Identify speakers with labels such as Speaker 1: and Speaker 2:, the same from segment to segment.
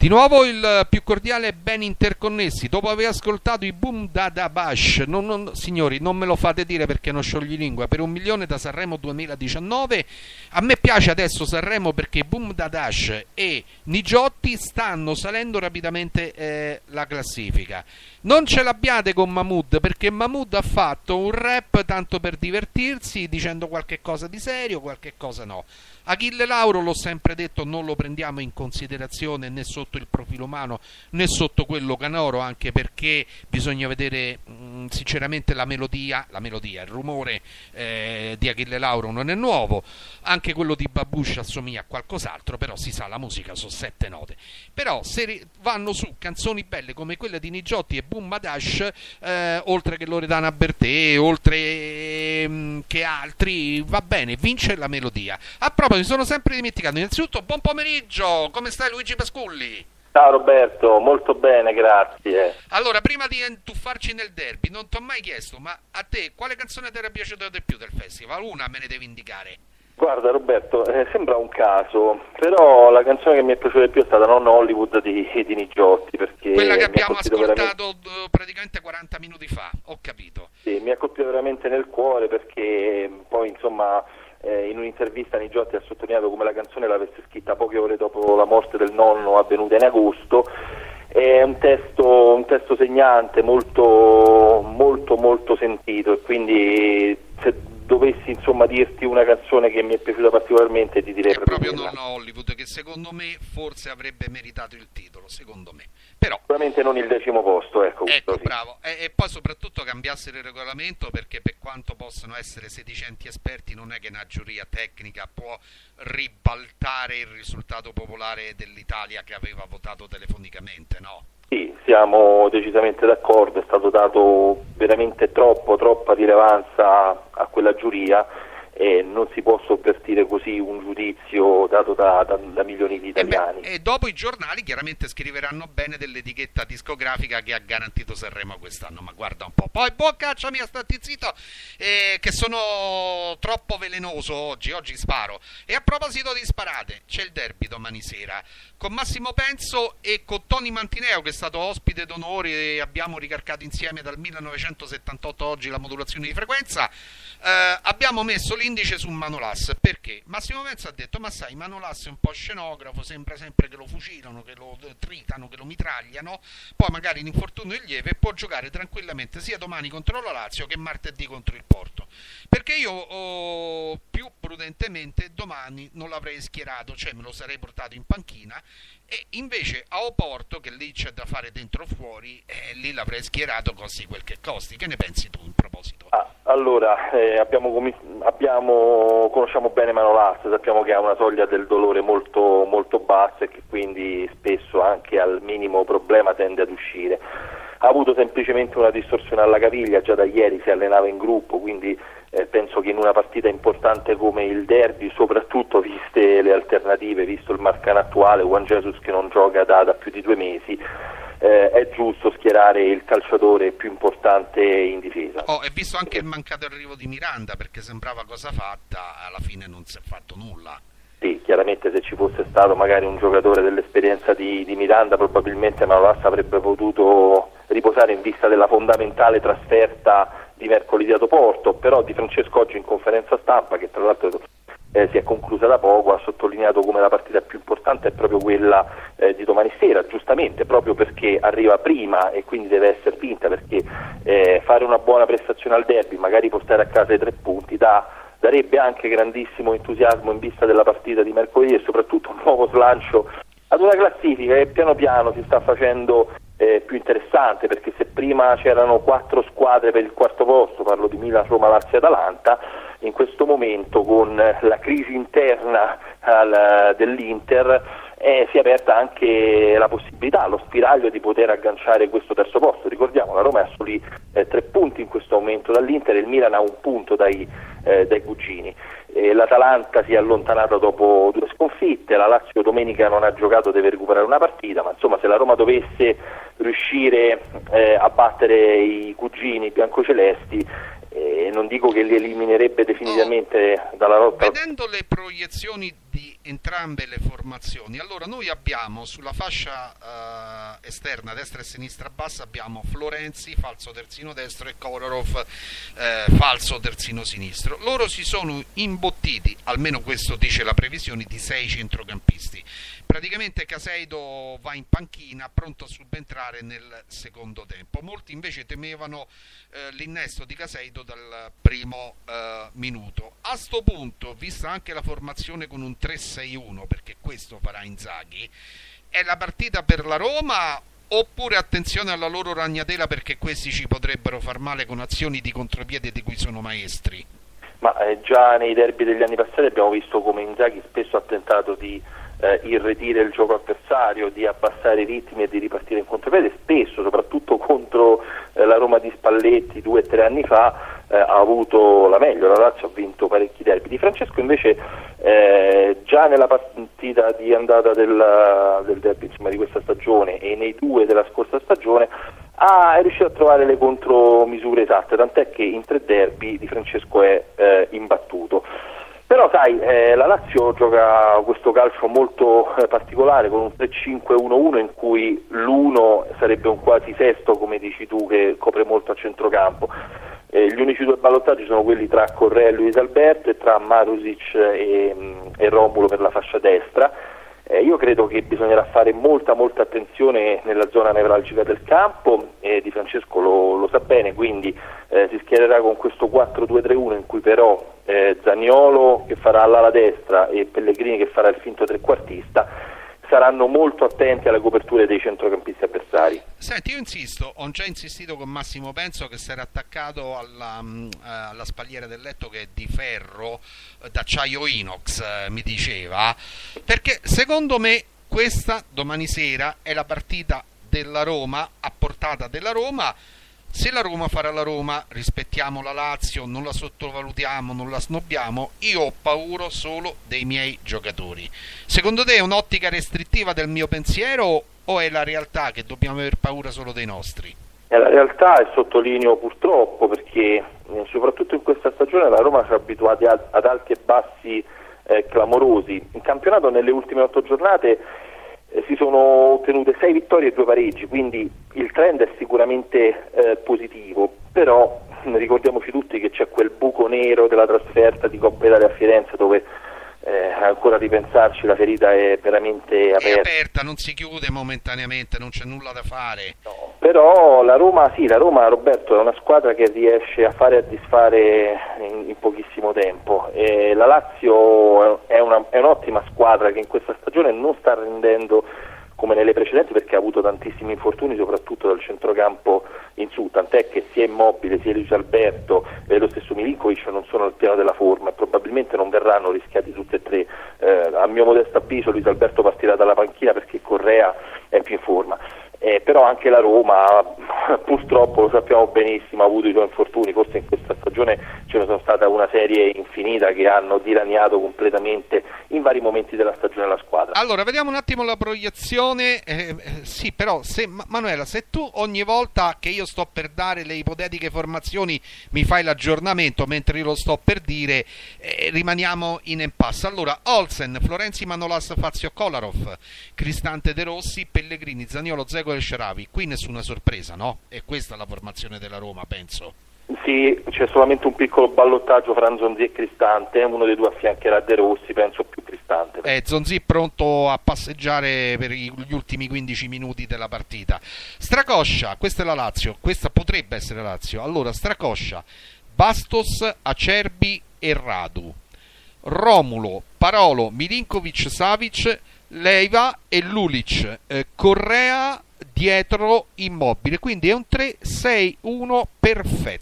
Speaker 1: Di nuovo il più cordiale ben interconnessi. Dopo aver ascoltato i Boom Dada Bash, signori, non me lo fate dire perché non scioglilingua, per 1 milione da Sanremo 2019. A me piace adesso Sanremo perché Boom Dadash e Nigiotti stanno salendo rapidamente la classifica. Non ce l'abbiate con Mahmood, perché Mahmood ha fatto un rap tanto per divertirsi, dicendo qualche cosa di serio, qualche cosa no. Achille Lauro, l'ho sempre detto, non lo prendiamo in considerazione né sotto il profilo umano né sotto quello canoro, anche perché bisogna vedere sinceramente la melodia, il rumore di Achille Lauro non è nuovo, anche quello di Babuscia assomiglia a qualcos'altro, però si sa, la musica sono 7 note. Però se vanno su canzoni belle come quelle di Nigiotti e Boom Madash, oltre che Loredana Bertè, oltre che altri, va bene, vince la melodia. A proposito, mi sono sempre dimenticato, innanzitutto buon pomeriggio, come stai Luigi Pasculli?
Speaker 2: Ciao Roberto, molto bene, grazie.
Speaker 1: Allora, prima di intuffarci nel derby, non ti ho mai chiesto, ma a te quale canzone ti era piaciuta di più del festival? Una me ne devi indicare.
Speaker 2: Guarda Roberto, sembra un caso, però la canzone che mi è piaciuta di più è stata Non Hollywood di Nigiotti, perché
Speaker 1: quella che abbiamo ascoltato praticamente 40 minuti fa, ho capito.
Speaker 2: Sì, mi ha colpito veramente nel cuore, perché poi insomma in un'intervista Nigiotti ha sottolineato come la canzone l'avesse scritta poche ore dopo la morte del nonno avvenuta in agosto. È un testo segnante, molto sentito, e quindi se dovessi insomma dirti una canzone che mi è piaciuta particolarmente, ti direi
Speaker 1: proprio Non Hollywood, che secondo me forse avrebbe meritato il titolo, secondo me. Però
Speaker 2: sicuramente non il 10° posto, ecco
Speaker 1: sì.
Speaker 2: Bravo.
Speaker 1: E poi soprattutto cambiassero il regolamento, perché per quanto possono essere sedicenti esperti, non è che una giuria tecnica può ribaltare il risultato popolare dell'Italia che aveva votato telefonicamente, no?
Speaker 2: Sì, siamo decisamente d'accordo, è stato dato veramente troppa rilevanza a quella giuria e non si può sovvertire così un giudizio dato da milioni di italiani.
Speaker 1: E dopo i giornali chiaramente scriveranno bene dell'etichetta discografica che ha garantito Sanremo quest'anno, ma guarda un po'. Poi caccia mia, stati zitto, che sono troppo velenoso oggi sparo. E a proposito di sparate, c'è il derby domani sera con Massimo Penzo e con Tony Mantineo, che è stato ospite d'onore, e abbiamo ricarcato insieme dal 1978 oggi la modulazione di frequenza. Abbiamo messo l'indice su Manolas, perché Massimo Penzo ha detto: ma sai, Manolas è un po' scenografo, sembra sempre che lo fucilano, che lo tritano, che lo mitragliano, poi magari l'infortunio è lieve e può giocare tranquillamente sia domani contro la Lazio che martedì contro il Porto. Perché io più prudentemente domani non l'avrei schierato, cioè me lo sarei portato in panchina, e invece a Oporto, che lì c'è da fare dentro o fuori, lì l'avrei schierato costi quel che costi. Che ne pensi tu in proposito?
Speaker 2: Allora, conosciamo bene Manolas, sappiamo che ha una soglia del dolore molto bassa e che quindi spesso anche al minimo problema tende ad uscire. Ha avuto semplicemente una distorsione alla caviglia, già da ieri si allenava in gruppo, quindi penso che in una partita importante come il derby, soprattutto viste le alternative, visto il Marcano attuale, Juan Jesus che non gioca da più di 2 mesi, è giusto schierare il calciatore più importante in difesa.
Speaker 1: E visto anche il mancato arrivo di Miranda, perché sembrava cosa fatta, alla fine non si è fatto nulla.
Speaker 2: Sì, chiaramente se ci fosse stato magari un giocatore dell'esperienza di Miranda, probabilmente Manolas avrebbe potuto riposare in vista della fondamentale trasferta di mercoledì a Oporto, però Di Francesco oggi in conferenza stampa, che tra l'altro si è conclusa da poco, ha sottolineato come la partita più importante è proprio quella di domani sera, giustamente, proprio perché arriva prima e quindi deve essere vinta, perché fare una buona prestazione al derby, magari portare a casa i 3 punti, darebbe anche grandissimo entusiasmo in vista della partita di mercoledì e soprattutto un nuovo slancio ad una classifica che piano piano si sta facendo più interessante, perché se prima c'erano 4 squadre per il 4° posto, parlo di Milan, Roma, Lazio e Atalanta, in questo momento con la crisi interna dell'Inter si è aperta anche la possibilità, lo spiraglio di poter agganciare questo 3° posto. Ricordiamo, la Roma ha soli 3 punti in questo momento dall'Inter e il Milan ha 1 punto dai cugini. L'Atalanta si è allontanata dopo 2 sconfitte, la Lazio domenica non ha giocato, deve recuperare una partita, ma insomma se la Roma dovesse riuscire a battere i cugini biancocelesti non dico che li eliminerebbe definitivamente dalla lotta.
Speaker 1: Vedendo le proiezioni di entrambe le formazioni, allora noi abbiamo sulla fascia esterna destra e sinistra bassa abbiamo Florenzi, falso terzino destro, e Kolarov, falso terzino sinistro. Loro si sono imbottiti, almeno questo dice la previsione, di 6 centrocampisti. Praticamente Caseido va in panchina pronto a subentrare nel secondo tempo. Molti invece temevano l'innesto di Caseido dal primo minuto. A sto punto, vista anche la formazione con un 3-6-1, perché questo farà Inzaghi, è la partita per la Roma, oppure attenzione alla loro ragnatela, perché questi ci potrebbero far male con azioni di contropiede di cui sono maestri?
Speaker 2: Ma già nei derby degli anni passati abbiamo visto come Inzaghi spesso ha tentato di irretire il gioco avversario, di abbassare i ritmi e di ripartire in contropiede. Spesso, soprattutto contro la Roma di Spalletti 2 o 3 anni fa, ha avuto la meglio. La Lazio ha vinto parecchi derby. Di Francesco invece già nella partita di andata del derby, insomma, di questa stagione, e nei 2 della scorsa stagione è riuscito a trovare le contromisure esatte, tant'è che in 3 derby Di Francesco è imbattuto. Però sai, la Lazio gioca questo calcio molto particolare, con un 3-5-1-1 in cui l'1 sarebbe un quasi sesto, come dici tu, che copre molto a centrocampo. Gli unici 2 ballottaggi sono quelli tra Correa e Luis Alberto, e tra Marusic e Romulo per la fascia destra. Io credo che bisognerà fare molta attenzione nella zona nevralgica del campo, e Di Francesco lo sa bene, quindi si schiererà con questo 4-2-3-1 in cui però Zaniolo, che farà l'ala destra, e Pellegrini, che farà il finto trequartista, saranno molto attenti alle coperture dei centrocampisti avversari.
Speaker 1: Senti, io ho già insistito con Massimo Penso, che si era attaccato alla spalliera del letto, che è di ferro, d'acciaio inox, mi diceva, perché secondo me questa domani sera è la partita della Roma, a portata della Roma. Se la Roma farà la Roma, rispettiamo la Lazio, non la sottovalutiamo, non la snobbiamo. Io ho paura solo dei miei giocatori. Secondo te è un'ottica restrittiva del mio pensiero, o è la realtà che dobbiamo aver paura solo dei nostri?
Speaker 2: È la realtà, e sottolineo purtroppo, perché soprattutto in questa stagione la Roma ci ha abituati ad alti e bassi clamorosi. In campionato nelle ultime 8 giornate si sono ottenute 6 vittorie e 2 pareggi, quindi il trend è sicuramente positivo, però ricordiamoci tutti che c'è quel buco nero della trasferta di Coppa Italia a Firenze, dove ancora a ripensarci la ferita è veramente aperta.
Speaker 1: È aperta, non si chiude momentaneamente, non c'è nulla da fare.
Speaker 2: No, però la Roma, Roberto, è una squadra che riesce a fare e a disfare in pochissimo tempo. La Lazio è un'ottima squadra che in questa stagione non sta rendendo come nelle precedenti, perché ha avuto tantissimi infortuni, soprattutto dal centrocampo in su, tant'è che sia Immobile, sia Luis Alberto e lo stesso Milinkovic non sono al piano della forma, e probabilmente non verranno rischiati tutti e 3. A mio modesto avviso Luis Alberto partirà dalla panchina perché Correa è più in forma. Però anche la Roma, purtroppo, lo sappiamo benissimo, ha avuto i suoi infortuni. Forse in questa stagione ce ne sono stata una serie infinita che hanno dilaniato completamente in vari momenti della stagione la squadra.
Speaker 1: Allora, vediamo un attimo la proiezione. Sì, però, Manuela, se tu ogni volta che io sto per dare le ipotetiche formazioni mi fai l'aggiornamento mentre io lo sto per dire, rimaniamo in impasse. Allora, Olsen, Florenzi, Manolas, Fazio, Kolarov, Cristante, De Rossi, Pellegrini, Zaniolo, Dzeko e Sharawi. Qui nessuna sorpresa, no? E questa è la formazione della Roma, penso.
Speaker 2: Sì, c'è solamente un piccolo ballottaggio fra Zonzi e Cristante, uno dei 2 affiancherà De Rossi, penso più Cristante.
Speaker 1: Zonzi pronto a passeggiare per gli ultimi 15 minuti della partita. Stracoscia, questa è la Lazio, questa potrebbe essere la Lazio. Allora, Stracoscia, Bastos, Acerbi e Radu, Romulo, Parolo, Milinkovic, Savic, Leiva e Lulic, Correa dietro Immobile, quindi è un 3-6-1 perfetto.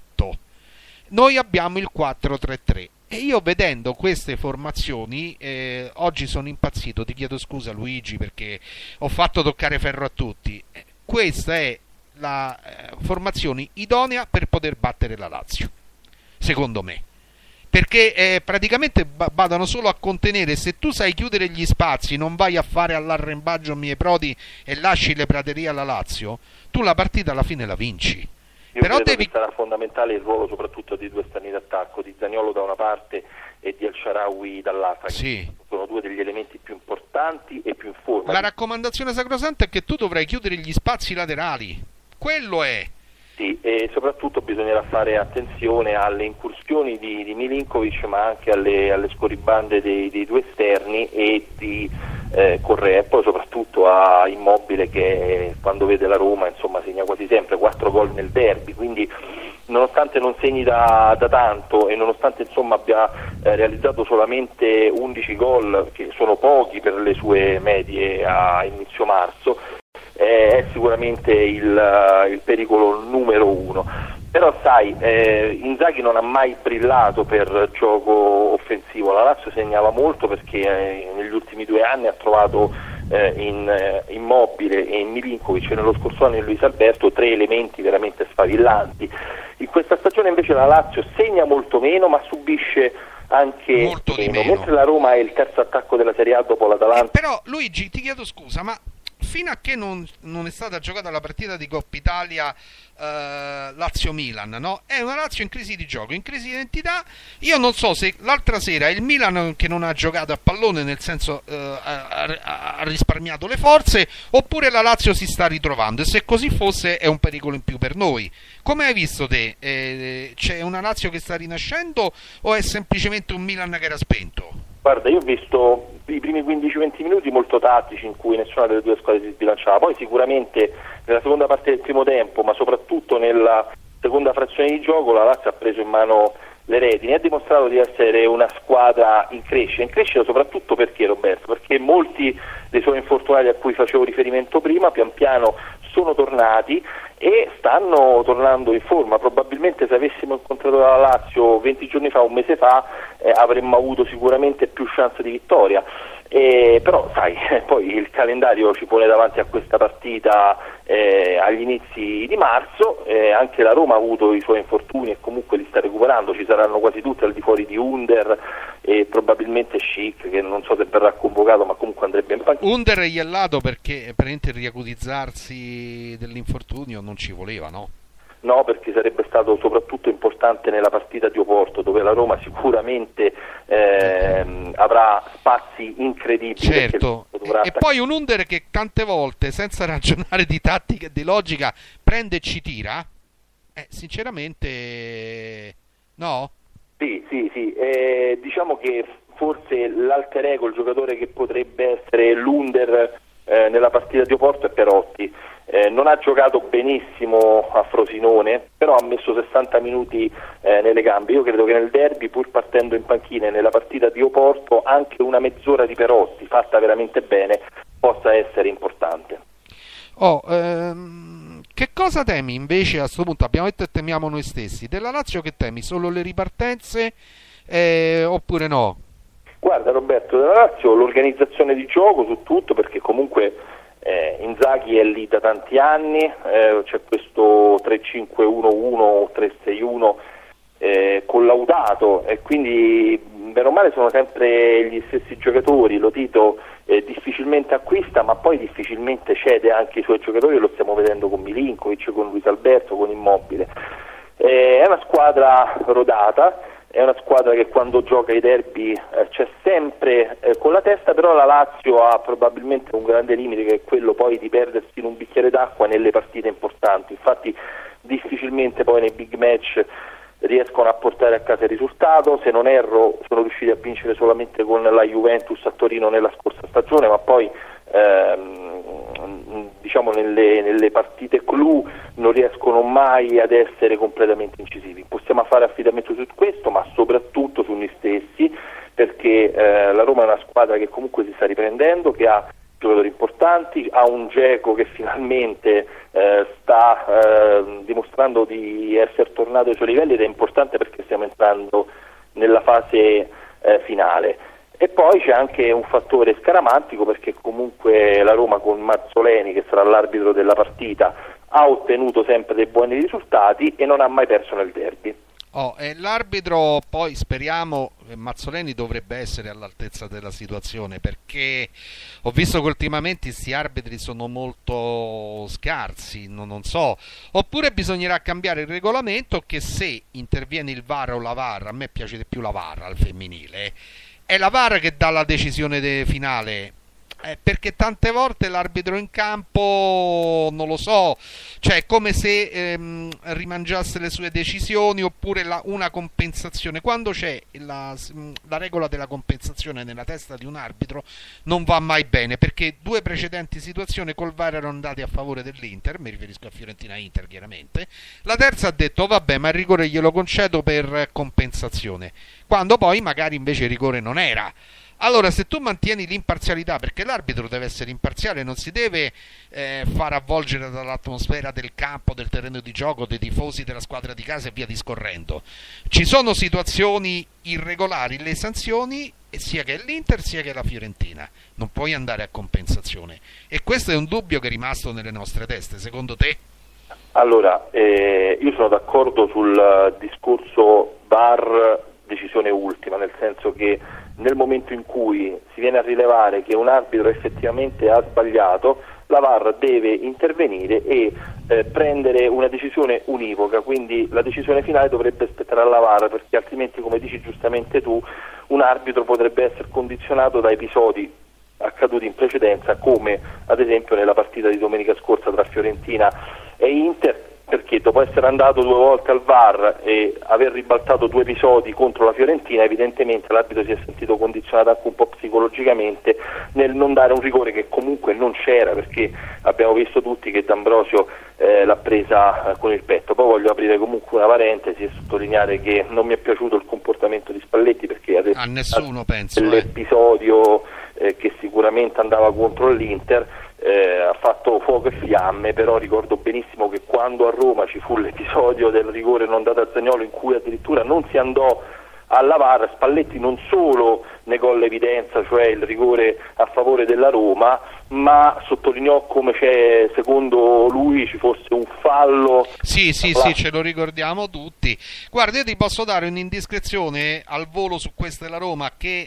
Speaker 1: Noi abbiamo il 4-3-3 e io, vedendo queste formazioni, oggi sono impazzito, ti chiedo scusa Luigi perché ho fatto toccare ferro a tutti. Questa è la formazione idonea per poter battere la Lazio, secondo me, perché praticamente vadano solo a contenere. Se tu sai chiudere gli spazi, non vai a fare all'arrembaggio Mieprodi e lasci le praterie alla Lazio, tu la partita alla fine la vinci.
Speaker 2: Io
Speaker 1: Però
Speaker 2: credo
Speaker 1: devi...
Speaker 2: che sarà fondamentale il ruolo soprattutto di due esterni d'attacco, di Zaniolo da una parte e di El Shaarawy dall'altra.
Speaker 1: Sì.
Speaker 2: Sono due degli elementi più importanti e più in forma.
Speaker 1: La raccomandazione sacrosanta è che tu dovrai chiudere gli spazi laterali. Quello è.
Speaker 2: Sì, e soprattutto bisognerà fare attenzione alle incursioni di Milinkovic, ma anche alle scorribande dei due esterni e di Correa, e poi soprattutto a Immobile che quando vede la Roma insomma segna quasi sempre 4 gol nel derby, quindi nonostante non segni da tanto e nonostante insomma abbia realizzato solamente 11 gol, che sono pochi per le sue medie a inizio marzo, è sicuramente il pericolo numero uno. Però sai, Inzaghi non ha mai brillato per gioco offensivo. La Lazio segnava molto perché negli ultimi 2 anni ha trovato in Immobile e in Milinkovic e nello scorso anno in Luis Alberto 3 elementi veramente sfavillanti. In questa stagione invece la Lazio segna molto meno, ma subisce anche
Speaker 1: molto
Speaker 2: meno,
Speaker 1: di meno.
Speaker 2: mentre la Roma è il terzo attacco della Serie A dopo l'Atalanta.
Speaker 1: Però Luigi, ti chiedo scusa, ma fino a che non è stata giocata la partita di Coppa Italia Lazio-Milan, no? È una Lazio in crisi di gioco, in crisi di identità. Io non so se l'altra sera è il Milan che non ha giocato a pallone, nel senso ha risparmiato le forze, oppure la Lazio si sta ritrovando, e se così fosse è un pericolo in più per noi. Come hai visto te? C'è una Lazio che sta rinascendo o è semplicemente un Milan che era spento?
Speaker 2: Guarda, io ho visto i primi 15-20 minuti molto tattici in cui nessuna delle due squadre si sbilanciava, poi sicuramente nella seconda parte del primo tempo, ma soprattutto nella seconda frazione di gioco, la Lazio ha preso in mano le redini e ha dimostrato di essere una squadra in crescita soprattutto perché, Roberto, perché molti dei suoi infortunati a cui facevo riferimento prima pian piano sono tornati e stanno tornando in forma. Probabilmente se avessimo incontrato la Lazio 20 giorni fa, un mese fa, avremmo avuto sicuramente più chance di vittoria. Però sai, poi il calendario ci pone davanti a questa partita agli inizi di marzo, anche la Roma ha avuto i suoi infortuni e comunque li sta recuperando, ci saranno quasi tutti al di fuori di Under e probabilmente Schick, che non so se verrà convocato ma comunque andrebbe in panchina.
Speaker 1: Under è iallato perché per riacutizzarsi dell'infortunio non ci voleva, no?
Speaker 2: No, perché sarebbe stato soprattutto importante nella partita di Oporto, dove la Roma sicuramente avrà spazi incredibili.
Speaker 1: Certo, e poi un Under che tante volte, senza ragionare di tattica e di logica, prende e ci tira, sinceramente no?
Speaker 2: Sì, diciamo che forse l'alter ego, il giocatore che potrebbe essere l'Under nella partita di Oporto è Perotti. Non ha giocato benissimo a Frosinone, però ha messo 60 minuti nelle gambe. Io credo che nel derby, pur partendo in panchina e nella partita di Oporto, anche una mezz'ora di Perotti fatta veramente bene possa essere importante.
Speaker 1: Che cosa temi invece a questo punto? Abbiamo detto che temiamo noi stessi. Della Lazio che temi? Solo le ripartenze oppure no?
Speaker 2: Guarda Roberto, della Lazio l'organizzazione di gioco su tutto, perché comunque Inzaghi è lì da tanti anni, c'è questo 3-5-1-1 o 3-6-1 collaudato e quindi bene o male sono sempre gli stessi giocatori. Lotito difficilmente acquista, ma poi difficilmente cede anche i suoi giocatori, lo stiamo vedendo con Milinkovic, con Luis Alberto, con Immobile. È una squadra rodata, è una squadra che quando gioca i derby c'è sempre con la testa, però la Lazio ha probabilmente un grande limite, che è quello poi di perdersi in un bicchiere d'acqua nelle partite importanti. Infatti difficilmente poi nei big match riescono a portare a casa il risultato. Se non erro sono riusciti a vincere solamente con la Juventus a Torino nella scorsa stagione, ma poi diciamo nelle partite clou non riescono mai ad essere completamente incisivi. Possiamo fare affidamento su questo, ma soprattutto su noi stessi, perché la Roma è una squadra che comunque si sta riprendendo, che ha giocatori importanti, ha un Dzeko che finalmente sta dimostrando di essere tornato ai suoi livelli, ed è importante perché stiamo entrando nella fase finale. E poi c'è anche un fattore scaramantico, perché comunque la Roma con Mazzoleni, che sarà l'arbitro della partita, ha ottenuto sempre dei buoni risultati e non ha mai perso nel derby.
Speaker 1: L'arbitro poi speriamo, Mazzoleni dovrebbe essere all'altezza della situazione, perché ho visto che ultimamente questi arbitri sono molto scarsi, non so, oppure bisognerà cambiare il regolamento, che se interviene il VAR o la VAR, a me piace di più la VAR al femminile, è la VAR che dà la decisione finale. Perché tante volte l'arbitro in campo, non lo so, cioè è come se rimangiasse le sue decisioni, oppure una compensazione. Quando c'è la regola della compensazione nella testa di un arbitro non va mai bene, perché due precedenti situazioni col VAR erano andate a favore dell'Inter, mi riferisco a Fiorentina-Inter chiaramente, la terza ha detto vabbè, ma il rigore glielo concedo per compensazione, quando poi magari invece il rigore non era. Allora, se tu mantieni l'imparzialità, perché l'arbitro deve essere imparziale, non si deve far avvolgere dall'atmosfera del campo, del terreno di gioco, dei tifosi della squadra di casa e via discorrendo. Ci sono situazioni irregolari, le sanzioni, sia che l'Inter sia che la Fiorentina. Non puoi andare a compensazione. E questo è un dubbio che è rimasto nelle nostre teste, secondo te?
Speaker 2: Allora, io sono d'accordo sul discorso VAR decisione ultima, nel senso che nel momento in cui si viene a rilevare che un arbitro effettivamente ha sbagliato, la VAR deve intervenire e prendere una decisione univoca, quindi la decisione finale dovrebbe spettare alla VAR, perché altrimenti, come dici giustamente tu, un arbitro potrebbe essere condizionato da episodi accaduti in precedenza, come ad esempio nella partita di domenica scorsa tra Fiorentina e Inter, perché dopo essere andato 2 volte al VAR e aver ribaltato 2 episodi contro la Fiorentina, evidentemente l'arbitro si è sentito condizionato anche un po' psicologicamente nel non dare un rigore che comunque non c'era, perché abbiamo visto tutti che D'Ambrosio l'ha presa con il petto. Poi voglio aprire comunque una parentesi e sottolineare che non mi è piaciuto il comportamento di Spalletti, perché
Speaker 1: a nessuno penso
Speaker 2: l'episodio che sicuramente andava contro l'Inter, ha fatto fuoco e fiamme, però ricordo benissimo che quando a Roma ci fu l'episodio del rigore non dato a Zaniolo, in cui addirittura non si andò alla VAR, Spalletti non solo negò l'evidenza, cioè il rigore a favore della Roma, ma sottolineò come secondo lui ci fosse un fallo.
Speaker 1: Sì, ce lo ricordiamo tutti. Guarda, io ti posso dare un'indiscrezione al volo su questa della Roma, che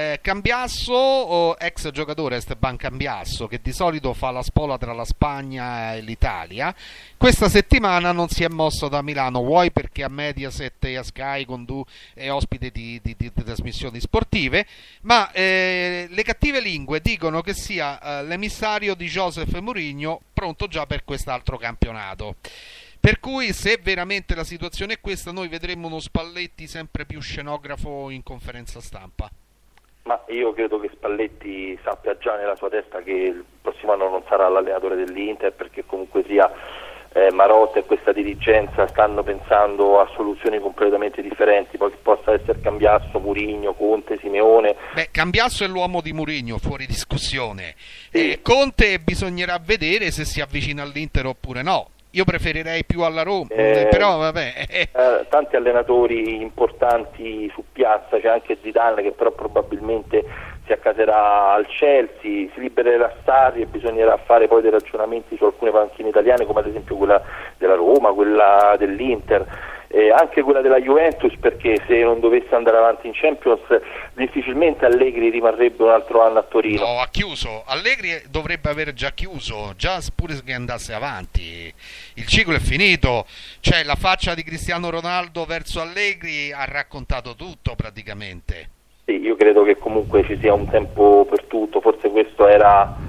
Speaker 1: Cambiasso, ex giocatore Esteban Cambiasso, che di solito fa la spola tra la Spagna e l'Italia, questa settimana non si è mosso da Milano, vuoi perché a Mediaset e a Sky è ospite di trasmissioni sportive, ma le cattive lingue dicono che sia l'emissario di Joseph Mourinho, pronto già per quest'altro campionato. Per cui, se veramente la situazione è questa, noi vedremo uno Spalletti sempre più scenografo in conferenza stampa.
Speaker 2: Ma io credo che Spalletti sappia già nella sua testa che il prossimo anno non sarà l'allenatore dell'Inter, perché comunque sia Marotta e questa dirigenza stanno pensando a soluzioni completamente differenti, poi che possa essere Cambiasso, Mourinho, Conte, Simeone.
Speaker 1: Cambiasso è l'uomo di Mourinho, fuori discussione.
Speaker 2: Sì.
Speaker 1: Conte bisognerà vedere se si avvicina all'Inter oppure no. Io preferirei più alla Roma, però vabbè.
Speaker 2: Tanti allenatori importanti su piazza, c'è anche Zidane che però probabilmente si accaserà al Chelsea, si libererà Sarri e bisognerà fare poi dei ragionamenti su alcune panchine italiane, come ad esempio quella della Roma, quella dell'Inter, anche quella della Juventus, perché se non dovesse andare avanti in Champions difficilmente Allegri rimarrebbe un altro anno a Torino.
Speaker 1: No, ha chiuso, Allegri dovrebbe aver già chiuso, già pure che andasse avanti, il ciclo è finito, cioè la faccia di Cristiano Ronaldo verso Allegri ha raccontato tutto praticamente.
Speaker 2: Sì, io credo che comunque ci sia un tempo per tutto, forse questo era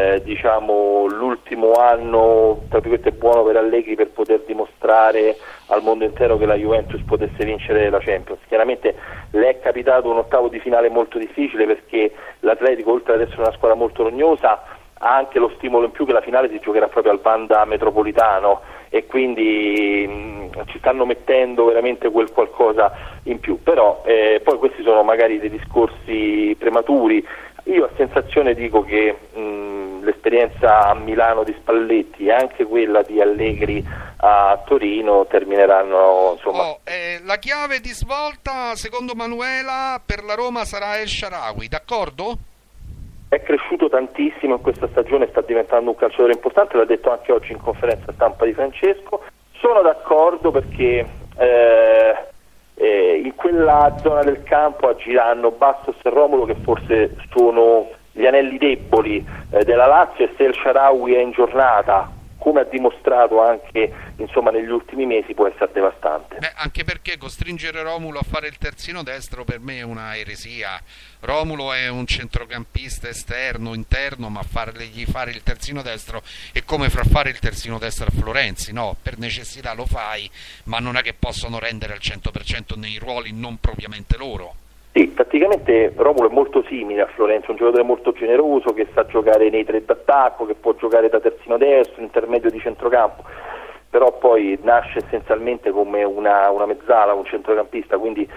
Speaker 2: l'ultimo anno tra virgolette buono per Allegri per poter dimostrare al mondo intero che la Juventus potesse vincere la Champions. Chiaramente le è capitato un ottavo di finale molto difficile, perché l'Atletico, oltre ad essere una squadra molto rognosa, ha anche lo stimolo in più che la finale si giocherà proprio al Wanda Metropolitano, e quindi ci stanno mettendo veramente quel qualcosa in più, però poi questi sono magari dei discorsi prematuri. Io a sensazione dico che l'esperienza a Milano di Spalletti e anche quella di Allegri a Torino termineranno, insomma.
Speaker 1: La chiave di svolta secondo Manuela per la Roma sarà El Shaarawy, d'accordo?
Speaker 2: È cresciuto tantissimo in questa stagione, sta diventando un calciatore importante, l'ha detto anche oggi in conferenza stampa di Francesco. Sono d'accordo perché in quella zona del campo agiranno Bastos e Romulo, che forse sono gli anelli deboli della Lazio, e se El Shaarawy è in giornata, come ha dimostrato anche insomma negli ultimi mesi, può essere devastante.
Speaker 1: Anche perché costringere Romulo a fare il terzino destro per me è una eresia. Romulo è un centrocampista esterno, interno, ma fargli fare il terzino destro è come far fare il terzino destro a Florenzi, no? Per necessità lo fai, ma non è che possono rendere al 100% nei ruoli non propriamente loro.
Speaker 2: Sì, praticamente Romulo è molto simile a Florenzi, un giocatore molto generoso che sa giocare nei tre d'attacco, che può giocare da terzino destro, intermedio di centrocampo, però poi nasce essenzialmente come una mezzala, un centrocampista, quindi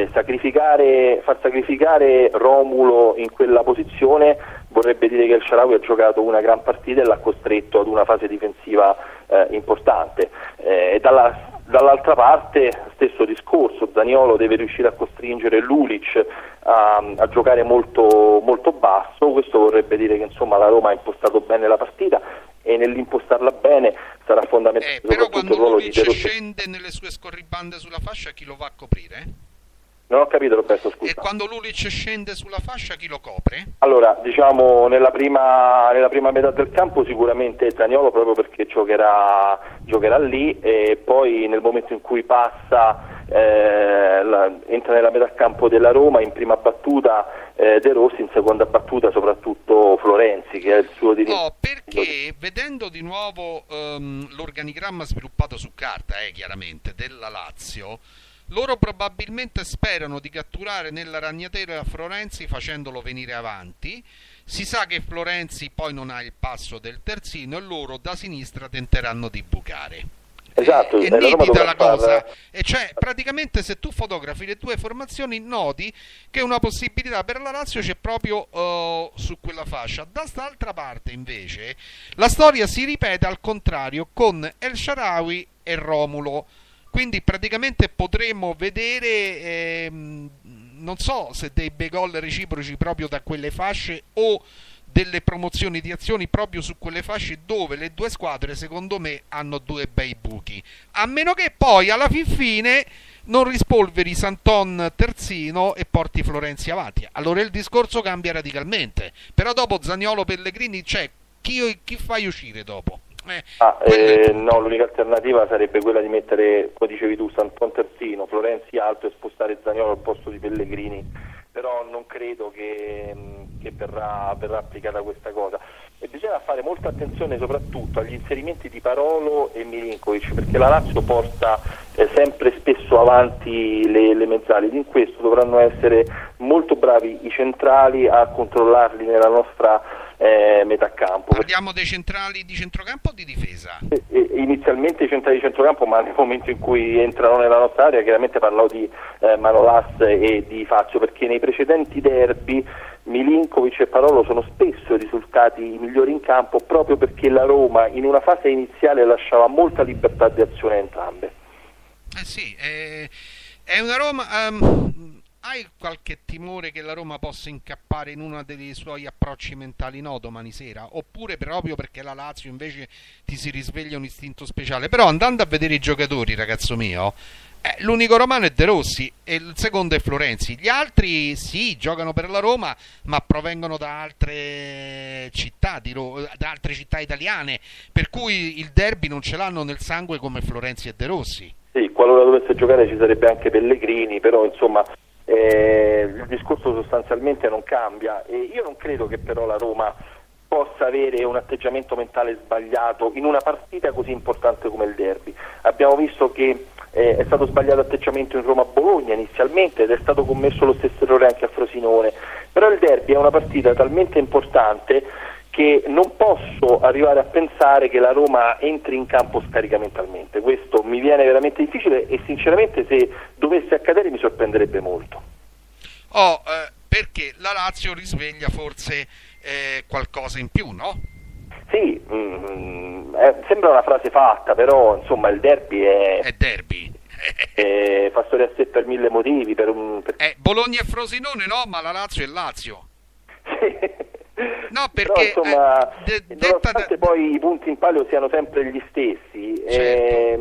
Speaker 2: far sacrificare Romulo in quella posizione vorrebbe dire che El Shaarawy ha giocato una gran partita e l'ha costretto ad una fase difensiva importante. Dall'altra parte, stesso discorso, Zaniolo deve riuscire a costringere Lulic a giocare molto, molto basso. Questo vorrebbe dire che insomma la Roma ha impostato bene la partita, e nell'impostarla bene sarà fondamentale
Speaker 1: però
Speaker 2: soprattutto
Speaker 1: quando
Speaker 2: il ruolo
Speaker 1: Lulic
Speaker 2: di
Speaker 1: scende nelle sue scorribande sulla fascia, chi lo va a coprire?
Speaker 2: Non ho capito, Roberto, scusa.
Speaker 1: E quando Lulic scende sulla fascia, chi lo copre?
Speaker 2: Allora, diciamo nella prima metà del campo sicuramente Zaniolo, proprio perché giocherà lì, e poi nel momento in cui passa entra nella metà campo della Roma, in prima battuta De Rossi, in seconda battuta soprattutto Florenzi, che è il suo diritto.
Speaker 1: No, perché vedendo di nuovo l'organigramma sviluppato su carta, chiaramente, della Lazio, loro probabilmente sperano di catturare nella ragnatela Florenzi facendolo venire avanti. Si sa che Florenzi poi non ha il passo del terzino, e loro da sinistra tenteranno di bucare.
Speaker 2: Esatto,
Speaker 1: è nitida la cosa, e cioè praticamente se tu fotografi le due formazioni noti che una possibilità per la Lazio c'è proprio su quella fascia. Da quest'altra parte invece la storia si ripete al contrario con El Shaarawy e Romulo, quindi praticamente potremo vedere non so se dei bei gol reciproci proprio da quelle fasce, o delle promozioni di azioni proprio su quelle fasce dove le due squadre secondo me hanno due bei buchi, a meno che poi alla fine non rispolveri Santon terzino e porti Florenzi avanti. Allora il discorso cambia radicalmente, però dopo Zaniolo, Pellegrini, cioè chi fai uscire dopo?
Speaker 2: No, l'unica alternativa sarebbe quella di mettere, come dicevi tu, Santon terzino, Florenzi alto, e spostare Zaniolo al posto di Pellegrini, però non credo che verrà applicata questa cosa, e bisogna fare molta attenzione soprattutto agli inserimenti di Parolo e Milinkovic, perché la Lazio porta sempre spesso avanti le mezzali, ed in questo dovranno essere molto bravi i centrali a controllarli nella nostra metà campo.
Speaker 1: Parliamo dei centrali di centrocampo o di difesa?
Speaker 2: Inizialmente i centrali di centrocampo, ma nel momento in cui entrano nella nostra area chiaramente parlo di Manolas e di Fazio, perché nei precedenti derby Milinkovic e Parolo sono spesso risultati i migliori in campo, proprio perché la Roma in una fase iniziale lasciava molta libertà di azione a entrambe.
Speaker 1: Sì, è una Roma. Hai qualche timore che la Roma possa incappare in uno dei suoi approcci mentali domani sera? Oppure proprio perché la Lazio invece ti si risveglia un istinto speciale? Però andando a vedere i giocatori, ragazzo mio, l'unico romano è De Rossi e il secondo è Florenzi. Gli altri sì, giocano per la Roma, ma provengono da altre città, da altre città italiane, per cui il derby non ce l'hanno nel sangue come Florenzi e De Rossi.
Speaker 2: Sì, qualora dovesse giocare ci sarebbe anche Pellegrini, però insomma il discorso sostanzialmente non cambia, e io non credo che però la Roma possa avere un atteggiamento mentale sbagliato in una partita così importante come il derby. Abbiamo visto che è stato sbagliato atteggiamento in Roma-Bologna inizialmente, ed è stato commesso lo stesso errore anche a Frosinone, però il derby è una partita talmente importante che non posso arrivare a pensare che la Roma entri in campo scarica mentalmente. Questo mi viene veramente difficile, e sinceramente se dovesse accadere mi sorprenderebbe molto.
Speaker 1: Perché la Lazio risveglia forse qualcosa in più, no?
Speaker 2: Sì, sembra una frase fatta, però insomma il derby
Speaker 1: è derby.
Speaker 2: Fa storia a sé per mille motivi.
Speaker 1: Bologna e Frosinone no, ma la Lazio è Lazio.
Speaker 2: Sì.
Speaker 1: No, perché
Speaker 2: però, insomma, nonostante poi i punti in palio siano sempre gli stessi,
Speaker 1: certo.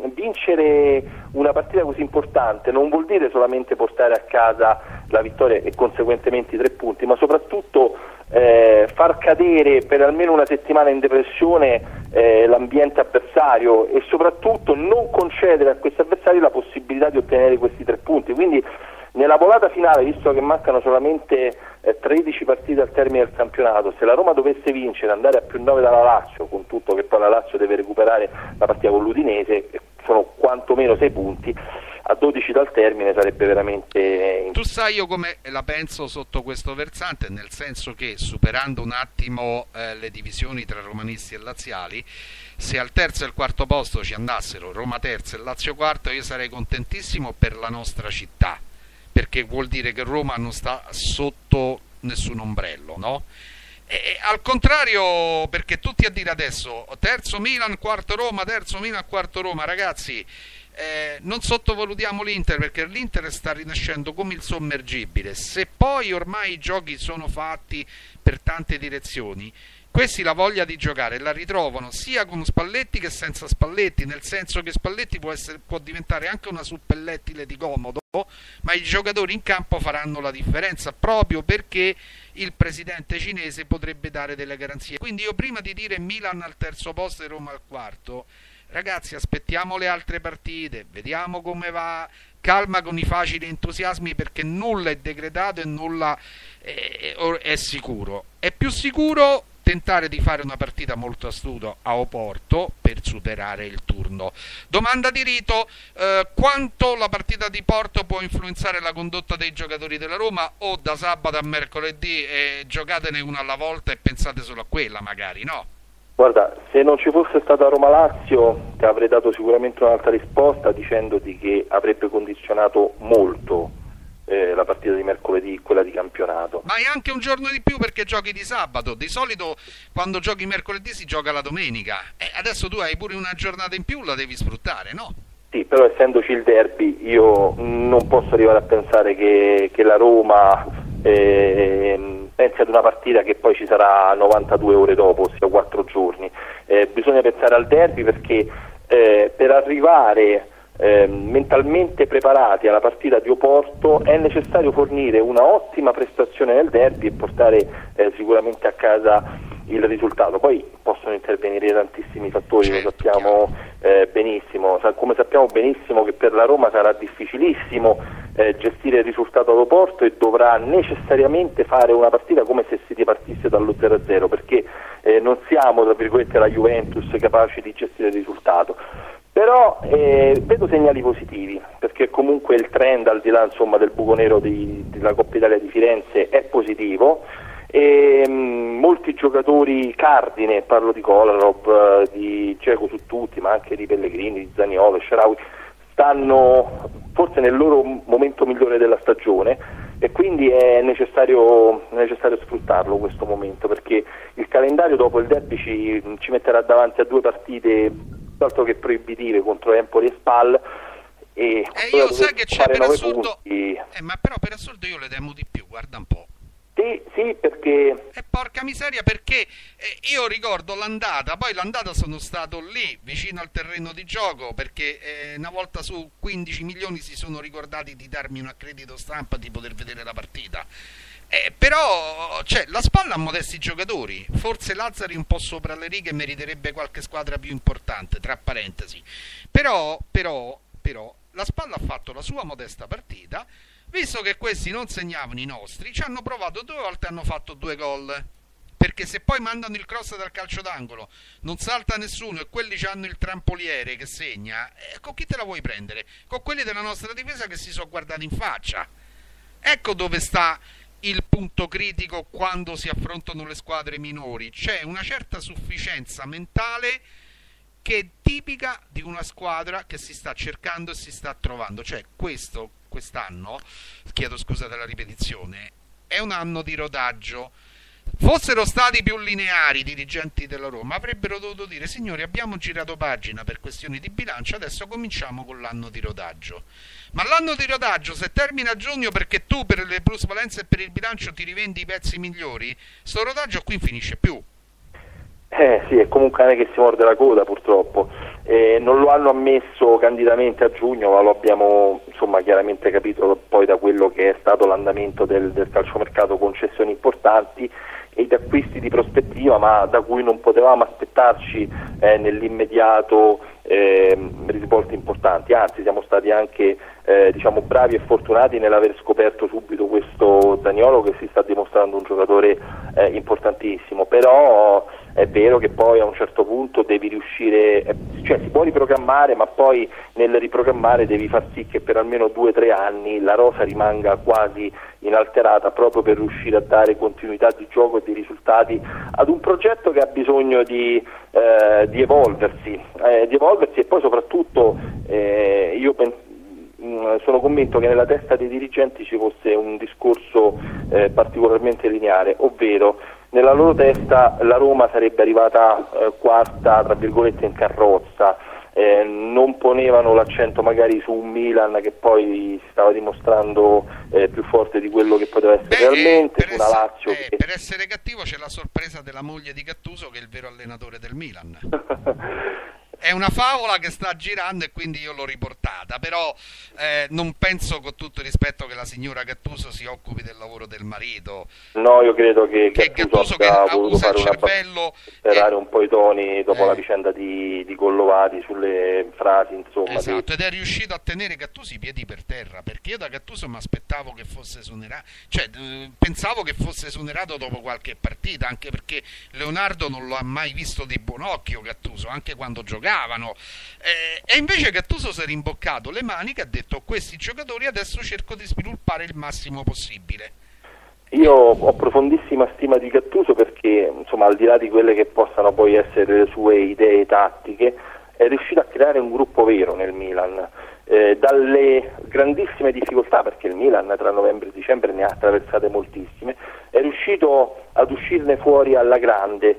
Speaker 2: vincere una partita così importante non vuol dire solamente portare a casa la vittoria e conseguentemente i 3 punti, ma soprattutto far cadere per almeno una settimana in depressione l'ambiente avversario e soprattutto non concedere a questi avversari la possibilità di ottenere questi 3 punti. Quindi nella volata finale, visto che mancano solamente 13 partite al termine del campionato, se la Roma dovesse vincere, andare a +9 dalla Lazio, con tutto che poi la Lazio deve recuperare la partita con l'Udinese, sono quantomeno 6 punti, a 12 dal termine sarebbe veramente...
Speaker 1: Tu sai io come la penso sotto questo versante, nel senso che, superando un attimo le divisioni tra romanisti e laziali, se al terzo e al quarto posto ci andassero Roma terzo e Lazio quarto, io sarei contentissimo per la nostra città, perché vuol dire che Roma non sta sotto nessun ombrello, no? E al contrario, perché tutti a dire adesso terzo Milan, quarto Roma, terzo Milan, quarto Roma, ragazzi, non sottovalutiamo l'Inter, perché l'Inter sta rinascendo come il sommergibile. Se poi ormai i giochi sono fatti per tante direzioni, questi la voglia di giocare la ritrovano sia con Spalletti che senza Spalletti, nel senso che Spalletti può diventare anche una suppellettile di comodo, ma i giocatori in campo faranno la differenza, proprio perché il presidente cinese potrebbe dare delle garanzie. Quindi io, prima di dire Milan al terzo posto e Roma al quarto, ragazzi, aspettiamo le altre partite, vediamo come va, calma con i facili entusiasmi, perché nulla è decretato e nulla è sicuro. È più sicuro tentare di fare una partita molto astuta a Oporto per superare il turno. Domanda di rito: quanto la partita di Porto può influenzare la condotta dei giocatori della Roma, o da sabato a mercoledì giocatene una alla volta e pensate solo a quella, magari, no?
Speaker 2: Guarda, se non ci fosse stata Roma-Lazio ti avrei dato sicuramente un'altra risposta, dicendoti che avrebbe condizionato molto la partita di mercoledì, quella di campionato.
Speaker 1: Ma è anche un giorno di più, perché giochi di sabato. Di solito quando giochi mercoledì si gioca la domenica, adesso tu hai pure una giornata in più, la devi sfruttare, no?
Speaker 2: Sì, però essendoci il derby io non posso arrivare a pensare che la Roma pensi ad una partita che poi ci sarà 92 ore dopo, ossia 4 giorni. Bisogna pensare al derby, perché per arrivare mentalmente preparati alla partita di Oporto è necessario fornire una ottima prestazione nel derby e portare sicuramente a casa il risultato. Poi possono intervenire tantissimi fattori,
Speaker 1: certo,
Speaker 2: lo sappiamo benissimo, come sappiamo benissimo che per la Roma sarà difficilissimo gestire il risultato ad Oporto e dovrà necessariamente fare una partita come se si ripartisse dallo 0-0, perché non siamo, tra virgolette, la Juventus capaci di gestire il risultato. Però vedo segnali positivi, perché comunque il trend, al di là insomma del buco nero della Coppa Italia di Firenze, è positivo, e molti giocatori cardine, parlo di Kolarov, di Dzeko su tutti, ma anche di Pellegrini, di Zaniolo, Shaarawy, stanno forse nel loro momento migliore della stagione, e quindi è necessario sfruttarlo questo momento, perché il calendario dopo il derby ci metterà davanti a 2 partite altro che proibitive contro Empoli e Spal, e
Speaker 1: io sai che c'è, per assurdo
Speaker 2: punti...
Speaker 1: ma però per assurdo io le temo di più, guarda un po'.
Speaker 2: Sì, perché...
Speaker 1: porca miseria, perché io ricordo l'andata, poi l'andata sono stato lì vicino al terreno di gioco, perché una volta su 15 milioni si sono ricordati di darmi un accredito stampa di poter vedere la partita. Però la Spalla ha modesti giocatori, forse Lazzari un po' sopra le righe, meriterebbe qualche squadra più importante, tra parentesi, però la Spalla ha fatto la sua modesta partita, visto che questi non segnavano i nostri, ci hanno provato 2 volte e hanno fatto 2 gol, perché se poi mandano il cross dal calcio d'angolo, non salta nessuno e quelli hanno il trampoliere che segna, con chi te la vuoi prendere? Con quelli della nostra difesa che si sono guardati in faccia. Ecco dove sta il punto critico quando si affrontano le squadre minori. C'è una certa sufficienza mentale che è tipica di una squadra che si sta cercando e si sta trovando. Cioè quest'anno, chiedo scusa della ripetizione, è un anno di rodaggio. Fossero stati più lineari i dirigenti della Roma, avrebbero dovuto dire: signori, abbiamo girato pagina per questioni di bilancio, adesso cominciamo con l'anno di rodaggio. Ma l'anno di rodaggio, se termina a giugno perché tu per le plusvalenze e per il bilancio ti rivendi i pezzi migliori, sto rodaggio qui finisce più.
Speaker 2: Sì, è come un cane che si morde la coda, purtroppo. Non lo hanno ammesso candidamente a giugno, ma lo abbiamo insomma chiaramente capito poi da quello che è stato l'andamento del calciomercato, concessioni importanti ed acquisti di prospettiva, ma da cui non potevamo aspettarci nell'immediato risvolti importanti. Anzi, siamo stati anche bravi e fortunati nell'aver scoperto subito questo Zaniolo, che si sta dimostrando un giocatore importantissimo. Però è vero che poi a un certo punto devi riuscire, cioè si può riprogrammare, ma poi nel riprogrammare devi far sì che per almeno 2 o 3 anni la rosa rimanga quasi inalterata, proprio per riuscire a dare continuità di gioco e di risultati ad un progetto che ha bisogno di evolversi e poi soprattutto sono convinto che nella testa dei dirigenti ci fosse un discorso particolarmente lineare, ovvero nella loro testa la Roma sarebbe arrivata quarta, tra virgolette, in carrozza. Non ponevano l'accento magari su un Milan che poi si stava dimostrando più forte di quello che poteva essere realmente, su una Lazio che...
Speaker 1: Per essere cattivo c'è la sorpresa della moglie di Gattuso, che è il vero allenatore del Milan. È una favola che sta girando e quindi io l'ho riportata, però non penso, con tutto il rispetto, che la signora Gattuso si occupi del lavoro del marito.
Speaker 2: No, io credo che
Speaker 1: Gattuso che usa il cervello,
Speaker 2: sperare un po' i toni dopo la vicenda di Collovati sulle frasi, insomma.
Speaker 1: Esatto, ed è riuscito a tenere Gattuso i piedi per terra, perché io da Gattuso mi aspettavo che fosse esonerato, cioè pensavo che fosse esonerato dopo qualche partita, anche perché Leonardo non lo ha mai visto di buon occhio Gattuso, anche quando giocavano. E invece Gattuso si è rimboccato le maniche e ha detto: questi giocatori adesso cerco di sviluppare il massimo possibile.
Speaker 2: Io ho profondissima stima di Gattuso perché, insomma, al di là di quelle che possano poi essere le sue idee tattiche, è riuscito a creare un gruppo vero nel Milan, dalle grandissime difficoltà, perché il Milan tra novembre e dicembre ne ha attraversate moltissime, è riuscito ad uscirne fuori alla grande,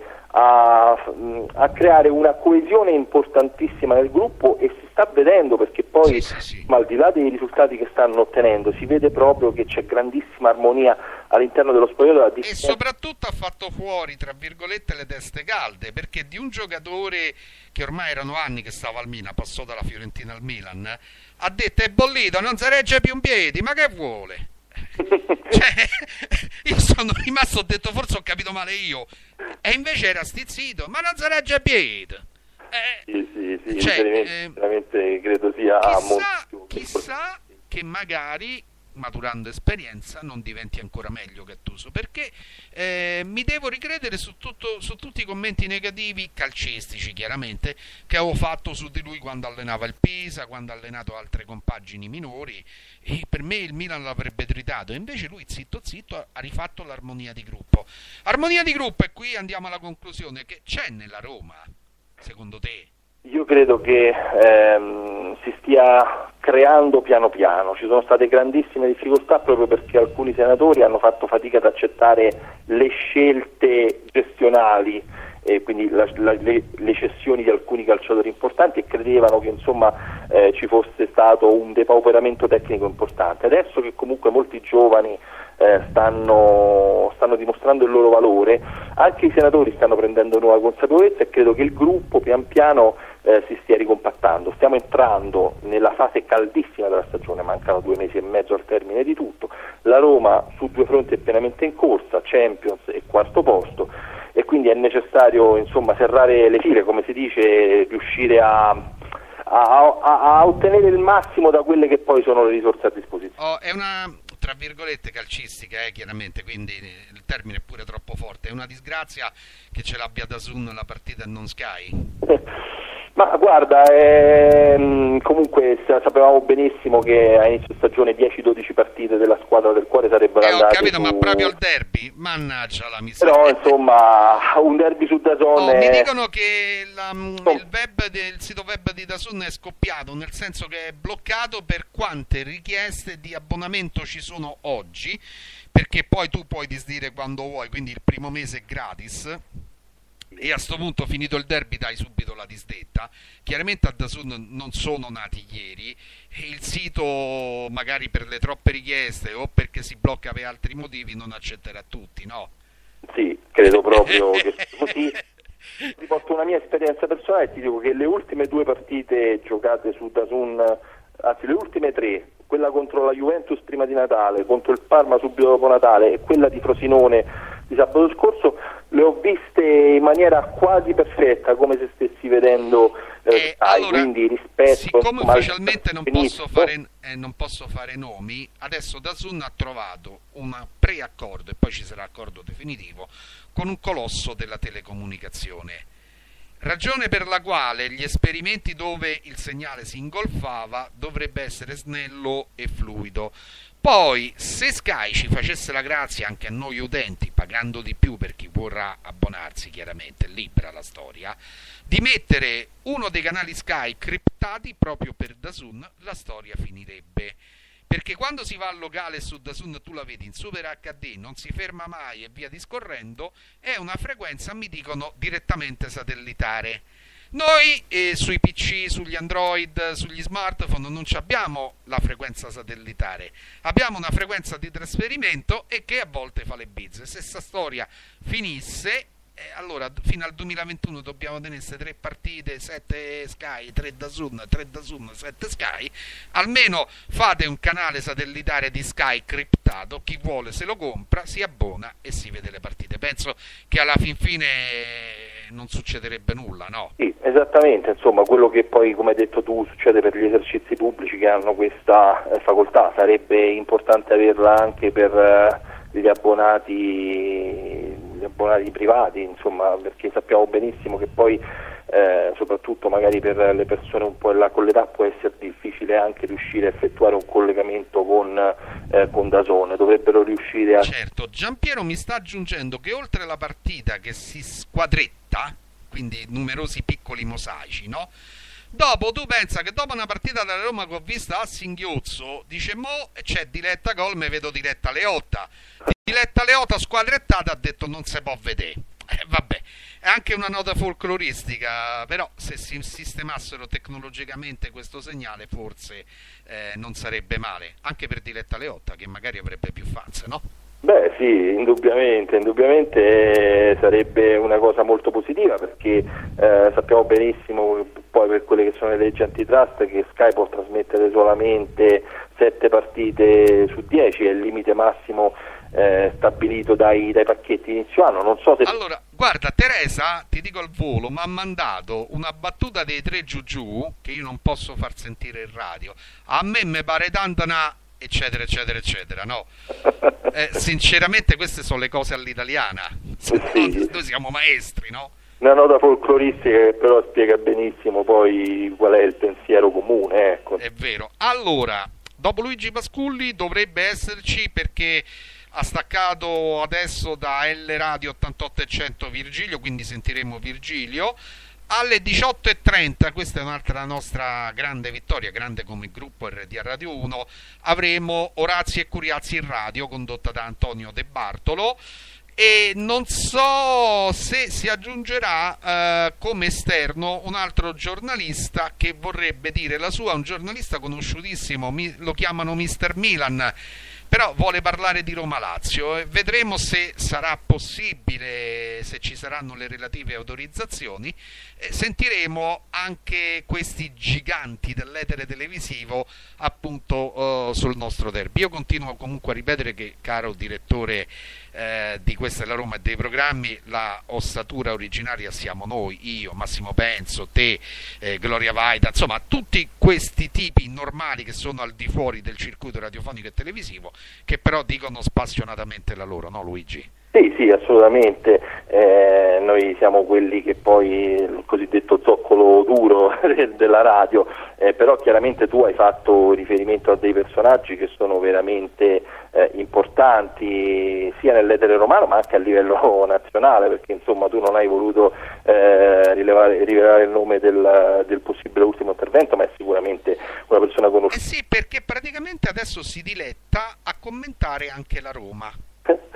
Speaker 2: a creare una coesione importantissima nel gruppo, e si sta vedendo, perché poi
Speaker 1: sì.
Speaker 2: Ma al di là dei risultati che stanno ottenendo, si vede proprio che c'è grandissima armonia all'interno dello spogliatoio.
Speaker 1: E soprattutto ha fatto fuori, tra virgolette, le teste calde, perché di un giocatore che ormai erano anni che stava al Milan, passò dalla Fiorentina al Milan, ha detto: è bollito, non si regge più in piedi, ma che vuole? Cioè, io sono rimasto, ho detto forse ho capito male io, e invece era stizzito, ma non si regge a piedi.
Speaker 2: Sì, veramente credo sia
Speaker 1: chissà che magari, maturando esperienza, non diventi ancora meglio Gattuso, perché mi devo ricredere su tutti i commenti negativi, calcistici chiaramente, che avevo fatto su di lui quando allenava il Pisa, quando ha allenato altre compagini minori, e per me il Milan l'avrebbe tritato, e invece lui zitto ha rifatto l'armonia di gruppo. Armonia di gruppo, e qui andiamo alla conclusione, che c'è nella Roma, secondo te?
Speaker 2: Io credo che si stia creando piano piano. Ci sono state grandissime difficoltà proprio perché alcuni senatori hanno fatto fatica ad accettare le scelte gestionali, quindi le cessioni di alcuni calciatori importanti, e credevano che insomma ci fosse stato un depauperamento tecnico importante. Adesso che comunque molti giovani stanno dimostrando il loro valore, anche i senatori stanno prendendo nuova consapevolezza, e credo che il gruppo pian piano si stia ricompattando. Stiamo entrando nella fase caldissima della stagione, mancano 2 mesi e mezzo al termine di tutto. La Roma su 2 fronti è pienamente in corsa, Champions e quarto posto, e quindi è necessario insomma serrare le file, come si dice, riuscire a ottenere il massimo da quelle che poi sono le risorse a disposizione.
Speaker 1: È una, tra virgolette, calcistica, chiaramente, quindi il termine è pure troppo forte. È una disgrazia che ce l'abbia DAZN la partita e non Sky.
Speaker 2: Ma guarda, comunque sapevamo benissimo che a inizio stagione 10-12 partite della squadra del cuore sarebbero andate.
Speaker 1: Ho capito, ma proprio il derby, mannaggia la miseria.
Speaker 2: Però insomma, un derby su DAZN
Speaker 1: mi dicono che il sito web di DAZN è scoppiato, nel senso che è bloccato per quante richieste di abbonamento ci sono oggi, perché poi tu puoi disdire quando vuoi, quindi il primo mese è gratis. E a sto punto, finito il derby, dai subito la disdetta. Chiaramente a DAZN non sono nati ieri, e il sito, magari per le troppe richieste o perché si blocca per altri motivi, non accetterà tutti, no?
Speaker 2: Sì, credo proprio che sia così. Ti porto una mia esperienza personale e ti dico che le ultime 2 partite giocate su DAZN, anzi le ultime 3, quella contro la Juventus prima di Natale, contro il Parma subito dopo Natale e quella di Frosinone di sabato scorso, le ho viste in maniera quasi perfetta, come se stessi vedendo
Speaker 1: allora,
Speaker 2: quindi rispetto.
Speaker 1: Siccome ufficialmente non posso fare nomi, adesso DAZN ha trovato un preaccordo e poi ci sarà accordo definitivo con un colosso della telecomunicazione, ragione per la quale gli esperimenti dove il segnale si ingolfava dovrebbe essere snello e fluido. Poi, se Sky ci facesse la grazia anche a noi utenti, pagando di più per chi vorrà abbonarsi, chiaramente, libera la storia, di mettere uno dei canali Sky criptati proprio per DAZN, la storia finirebbe. Perché quando si va al locale su DAZN tu la vedi in Super HD, non si ferma mai e via discorrendo, è una frequenza, mi dicono, direttamente satellitare. Noi sui PC, sugli Android, sugli smartphone non abbiamo la frequenza satellitare, abbiamo una frequenza di trasferimento e che a volte fa le bizze. Se sta storia finisse, allora fino al 2021 dobbiamo tenere 3 partite, 7 Sky, 3 DAZN, 7 Sky. Almeno fate un canale satellitare di Sky criptato, chi vuole se lo compra, si abbona e si vede le partite. Penso che alla fin fine non succederebbe nulla, no? Sì,
Speaker 2: esattamente, insomma, quello che poi, come hai detto tu, succede per gli esercizi pubblici che hanno questa facoltà, sarebbe importante averla anche per gli abbonati privati, insomma, perché sappiamo benissimo che poi soprattutto magari per le persone un po' in là con l'età può essere difficile anche riuscire a effettuare un collegamento con DAZN, dovrebbero riuscire a...
Speaker 1: Certo, Giampiero mi sta aggiungendo che oltre alla partita che si squadretta, quindi numerosi piccoli mosaici, no? Dopo tu pensa che dopo una partita della Roma che ho vista a Singhiozzo, dice mo c'è Diletta Gol, me vedo Diletta Leotta. Diletta Leotta squadrettata ha detto non si può vedere. Vabbè, è anche una nota folcloristica, però se si sistemassero tecnologicamente questo segnale forse non sarebbe male, anche per Diletta Leotta che magari avrebbe più fans, no?
Speaker 2: Beh sì, indubbiamente sarebbe una cosa molto positiva perché sappiamo benissimo poi per quelle che sono le leggi antitrust che Sky può trasmettere solamente 7 partite su 10, è il limite massimo stabilito dai pacchetti inizio anno. Non so se...
Speaker 1: Allora, guarda, Teresa, ti dico al volo, mi ha mandato una battuta dei 3 Giugiù che io non posso far sentire in radio. A me pare tantana eccetera eccetera eccetera, no? Sinceramente queste sono le cose all'italiana,
Speaker 2: sì.
Speaker 1: Noi siamo maestri, no?
Speaker 2: Una nota folcloristica che però spiega benissimo poi qual è il pensiero comune, ecco.
Speaker 1: È vero. Allora, dopo Luigi Pasculli dovrebbe esserci, perché ha staccato adesso da L Radio 88.100 Virgilio, quindi sentiremo Virgilio. Alle 18.30, questa è un'altra nostra grande vittoria, grande come gruppo RDA Radio 1, avremo Orazio e Curiazzi in radio, condotta da Antonio De Bartolo, e non so se si aggiungerà come esterno un altro giornalista che vorrebbe dire la sua, un giornalista conosciutissimo, lo chiamano Mister Milan, però vuole parlare di Roma-Lazio e vedremo se sarà possibile, se ci saranno le relative autorizzazioni. Sentiremo anche questi giganti dell'etere televisivo appunto sul nostro derby. Io continuo comunque a ripetere che, caro direttore di Questa è la Roma e dei programmi, la ossatura originaria siamo noi, io, Massimo Penzo, te, Gloria Vaida, insomma tutti questi tipi normali che sono al di fuori del circuito radiofonico e televisivo, che però dicono spassionatamente la loro, no Luigi?
Speaker 2: Sì, assolutamente, noi siamo quelli che poi il cosiddetto zoccolo duro della radio, però chiaramente tu hai fatto riferimento a dei personaggi che sono veramente importanti sia nell'etere romano ma anche a livello nazionale, perché insomma tu non hai voluto rivelare il nome del possibile ultimo intervento, ma è sicuramente una persona conosciuta.
Speaker 1: Sì, perché praticamente adesso si diletta a commentare anche la Roma.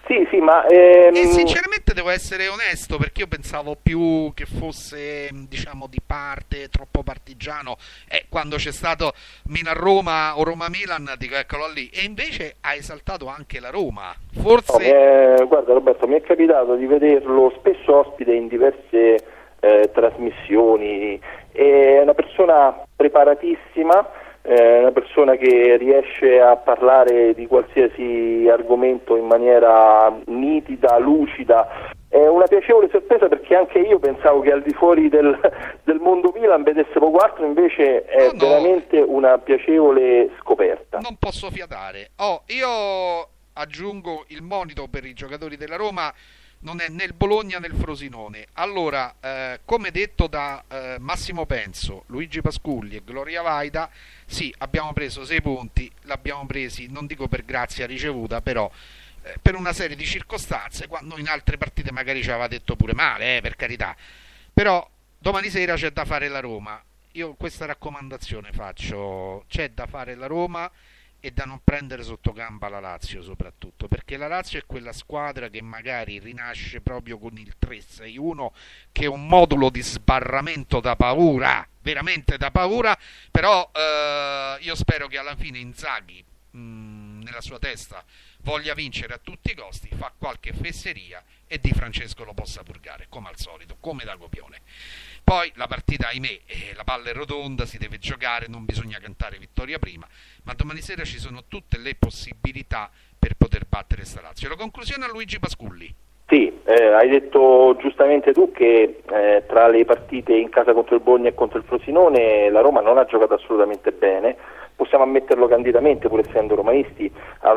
Speaker 2: Sì, ma
Speaker 1: E sinceramente devo essere onesto, perché io pensavo più che fosse, diciamo, di parte, troppo partigiano. Quando c'è stato Milan-Roma o Roma-Milan, dico eccolo lì. E invece ha esaltato anche la Roma. Forse...
Speaker 2: guarda Roberto, mi è capitato di vederlo spesso ospite in diverse trasmissioni. È una persona preparatissima, una persona che riesce a parlare di qualsiasi argomento in maniera nitida, lucida. È una piacevole sorpresa, perché anche io pensavo che al di fuori del mondo Milan vedesse poco altro, invece è veramente una piacevole scoperta.
Speaker 1: Non posso fiatare. Io aggiungo il monito per i giocatori della Roma. Non è né il Bologna né il Frosinone. Allora, come detto da Massimo Penso, Luigi Pasculli e Gloria Vaida, sì, abbiamo preso 6 punti, l'abbiamo presi, non dico per grazia ricevuta, però per una serie di circostanze, quando in altre partite magari ci aveva detto pure male, per carità. Però domani sera c'è da fare la Roma. Io questa raccomandazione faccio: c'è da fare la Roma e da non prendere sotto gamba la Lazio, soprattutto perché la Lazio è quella squadra che magari rinasce proprio con il 3-6-1, che è un modulo di sbarramento da paura, veramente da paura. Però io spero che alla fine Inzaghi nella sua testa voglia vincere a tutti i costi, fa qualche fesseria e Di Francesco lo possa purgare come al solito, come da copione. Poi la partita, ahimè, la palla è rotonda, si deve giocare, non bisogna cantare vittoria prima, ma domani sera ci sono tutte le possibilità per poter battere sta Lazio. La conclusione a Luigi Pasculli.
Speaker 2: Sì, hai detto giustamente tu che tra le partite in casa contro il Bologna e contro il Frosinone la Roma non ha giocato assolutamente bene. Possiamo ammetterlo candidamente, pur essendo romanisti,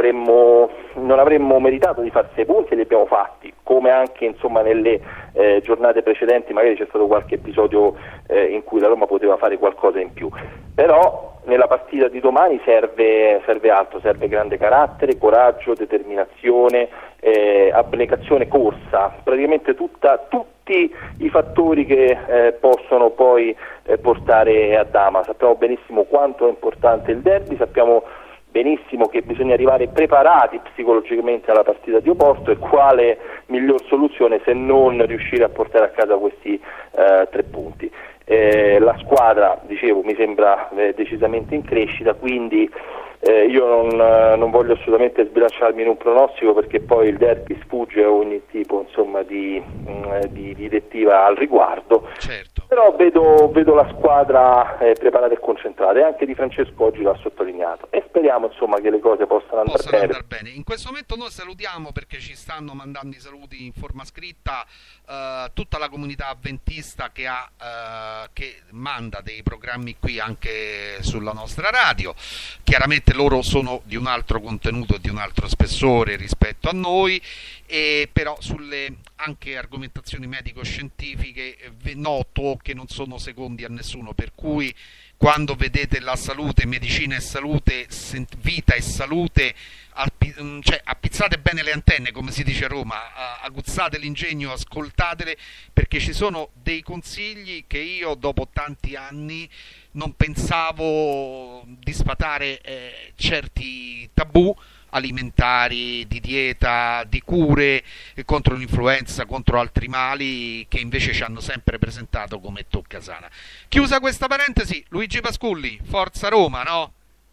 Speaker 2: non avremmo meritato di far 6 punti e li abbiamo fatti, come anche insomma nelle giornate precedenti magari c'è stato qualche episodio in cui la Roma poteva fare qualcosa in più. Però nella partita di domani serve altro, serve grande carattere, coraggio, determinazione, abnegazione, corsa, praticamente tutti i fattori che possono poi portare a Dama. Sappiamo benissimo quanto è importante il derby, sappiamo benissimo che bisogna arrivare preparati psicologicamente alla partita di opposto, e quale miglior soluzione se non riuscire a portare a casa questi 3 punti. La squadra, dicevo, mi sembra decisamente in crescita, quindi io non voglio assolutamente sbilanciarmi in un pronostico, perché poi il derby sfugge a ogni tipo insomma di direttiva al riguardo.
Speaker 1: Certo.
Speaker 2: Però vedo la squadra preparata e concentrata, e anche Di Francesco oggi l'ha sottolineato, e speriamo insomma che le cose possano andare bene.
Speaker 1: In questo momento noi salutiamo, perché ci stanno mandando i saluti in forma scritta, tutta la comunità avventista che manda dei programmi qui anche sulla nostra radio. Chiaramente loro sono di un altro contenuto e di un altro spessore rispetto a noi, e però sulle anche argomentazioni medico-scientifiche noto che non sono secondi a nessuno, per cui quando vedete la salute, medicina e salute, vita e salute, cioè appizzate bene le antenne, come si dice a Roma, aguzzate l'ingegno, ascoltatele, perché ci sono dei consigli che io dopo tanti anni non pensavo di sfatare certi tabù alimentari, di dieta, di cure contro l'influenza, contro altri mali che invece ci hanno sempre presentato come toccasana. Chiusa questa parentesi, Luigi Pasculli, Forza Roma, no?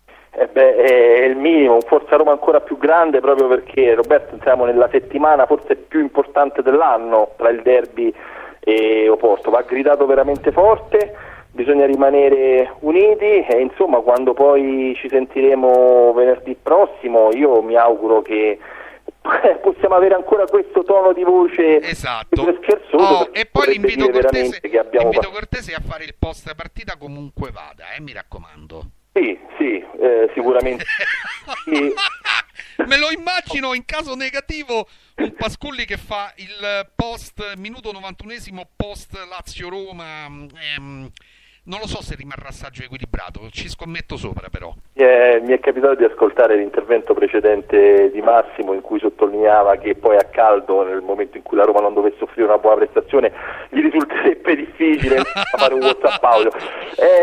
Speaker 2: È il minimo, un Forza Roma ancora più grande, proprio perché, Roberto, entriamo nella settimana forse più importante dell'anno tra il derby e Oporto. Va gridato veramente forte, bisogna rimanere uniti, e insomma quando poi ci sentiremo venerdì prossimo io mi auguro che possiamo avere ancora questo tono di voce,
Speaker 1: esatto,
Speaker 2: scherzoso,
Speaker 1: e poi l'invito cortese a fare il post partita comunque vada, mi raccomando.
Speaker 2: Sì, sicuramente. Sì.
Speaker 1: Me lo immagino in caso negativo un Pasculli che fa il post minuto 91esimo post Lazio-Roma, non lo so se rimarrà saggio equilibrato, ci scommetto sopra però.
Speaker 2: Mi è capitato di ascoltare l'intervento precedente di Massimo, in cui sottolineava che poi a caldo, nel momento in cui la Roma non dovesse offrire una buona prestazione, gli risulterebbe difficile fare un WhatsApp audio.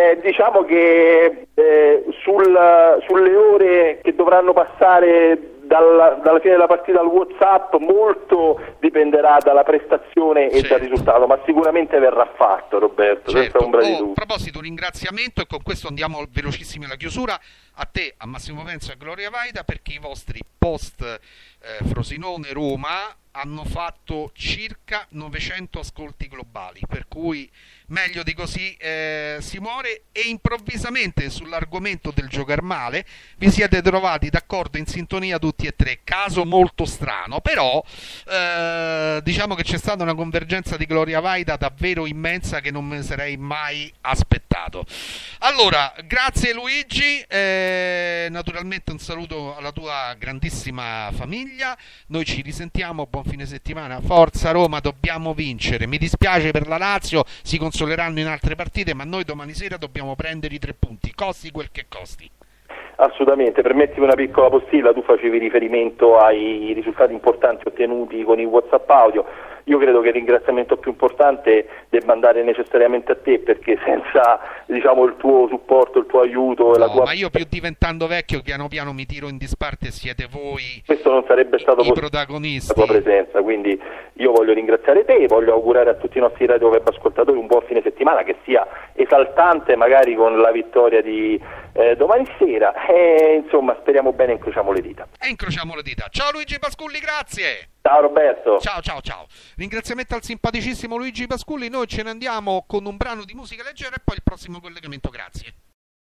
Speaker 2: Diciamo che sulle ore che dovranno passare dalla fine della partita al WhatsApp molto dipenderà dalla prestazione e dal risultato, ma sicuramente verrà fatto, Roberto, senza ombra di dubbio.
Speaker 1: A proposito, un ringraziamento, e con questo andiamo velocissimi alla chiusura, a te, a Massimo Penso e a Gloria Vaida, perché i vostri post Frosinone-Roma hanno fatto circa 900 ascolti globali, per cui meglio di così si muore, e improvvisamente sull'argomento del giocare male vi siete trovati d'accordo, in sintonia tutti e tre, caso molto strano, però diciamo che c'è stata una convergenza di Gloria Vaida davvero immensa che non me ne sarei mai aspettato. Allora, grazie Luigi, naturalmente un saluto alla tua grandissima famiglia, noi ci risentiamo, buon fine settimana, forza Roma, dobbiamo vincere, mi dispiace per la Lazio, si consoleranno in altre partite, ma noi domani sera dobbiamo prendere i 3 punti, costi quel che costi.
Speaker 2: Assolutamente, permettimi una piccola postilla, tu facevi riferimento ai risultati importanti ottenuti con i WhatsApp audio. Io credo che il ringraziamento più importante debba andare necessariamente a te, perché senza, diciamo, il tuo supporto, il tuo aiuto,
Speaker 1: la tua... ma io più diventando vecchio piano piano mi tiro in disparte, e siete voi,
Speaker 2: questo non sarebbe stato
Speaker 1: i protagonisti,
Speaker 2: la tua presenza, quindi io voglio ringraziare te, voglio augurare a tutti i nostri radio web ascoltatori un buon fine settimana, che sia esaltante magari con la vittoria di domani sera, e insomma speriamo bene, incrociamo le dita.
Speaker 1: Ciao Luigi Pasculli, grazie.
Speaker 2: Ciao Roberto.
Speaker 1: Ciao. Ringraziamento al simpaticissimo Luigi Pasculli. Noi ce ne andiamo con un brano di musica leggera e poi il prossimo collegamento. Grazie.